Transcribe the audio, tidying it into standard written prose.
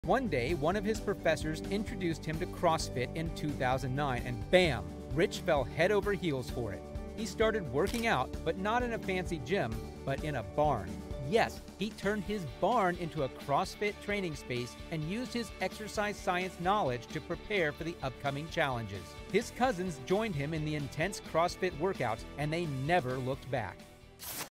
One day, one of his professors introduced him to CrossFit in 2009, and bam, Rich fell head over heels for it. He started working out, but not in a fancy gym, but in a barn. Yes, he turned his barn into a CrossFit training space and used his exercise science knowledge to prepare for the upcoming challenges. His cousins joined him in the intense CrossFit workouts, and they never looked back.